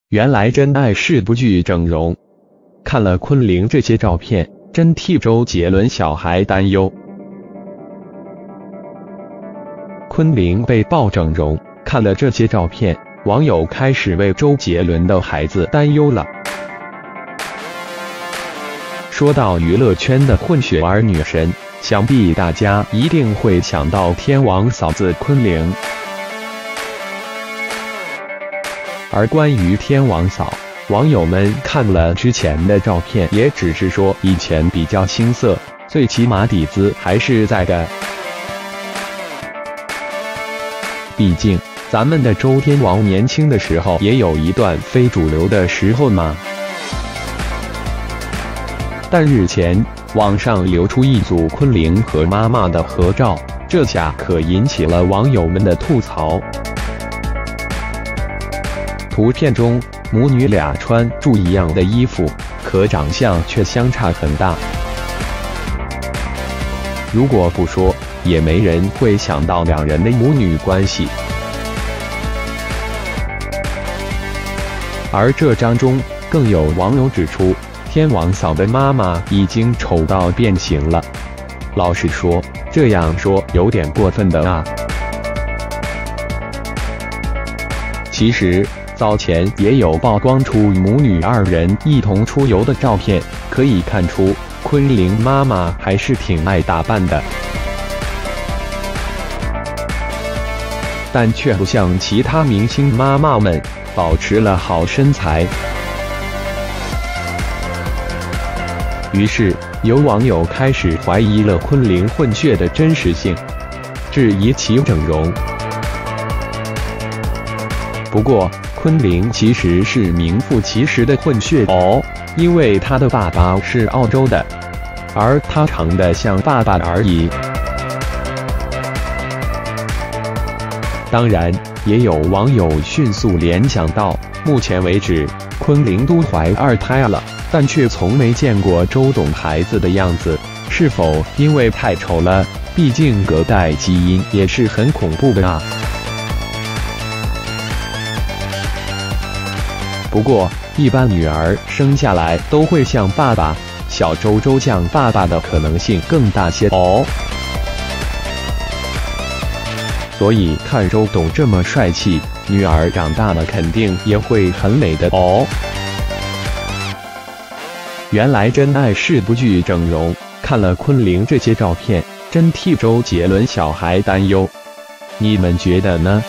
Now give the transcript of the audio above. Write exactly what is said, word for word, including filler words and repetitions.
原来真爱是不惧整容。看了昆凌这些照片，真替周杰伦小孩担忧。昆凌被曝整容，看了这些照片，网友开始为周杰伦的孩子担忧了。说到娱乐圈的混血儿女神，想必大家一定会想到天王嫂子昆凌。而关于天王嫂，网友们看了之前的照片，也只是说以前比较青涩，最起码底子还是在的。毕竟咱们的周天王年轻的时候也有一段非主流的时候嘛。但日前网上流出一组昆凌和妈妈的合照，这下可引起了网友们的吐槽。图片中母女俩穿住一样的衣服，可长相却相差很大。如果不说，也没人会想到两人的母女关系。而这张中，更有网友指出，天王嫂的妈妈已经丑到变形了。老实说，这样说有点过分的啊。其实，早前也有曝光出母女二人一同出游的照片，可以看出昆凌妈妈还是挺爱打扮的。但却不像其他明星妈妈们保持了好身材。于是，有网友开始怀疑了昆凌混血的真实性，质疑其整容。不过，昆凌其实是名副其实的混血哦，因为她的爸爸是澳洲的，而她长得像爸爸而已。当然，也有网友迅速联想到，目前为止，昆凌都怀二胎了，但却从没见过周董孩子的样子，是否因为太丑了？毕竟隔代基因也是很恐怖的啊。不过，一般女儿生下来都会像爸爸，小周周像爸爸的可能性更大些哦。所以看周董这么帅气，女儿长大了肯定也会很美的哦。原来真爱是不惧整容，看了昆凌这些照片，真替周杰伦小孩担忧。你们觉得呢？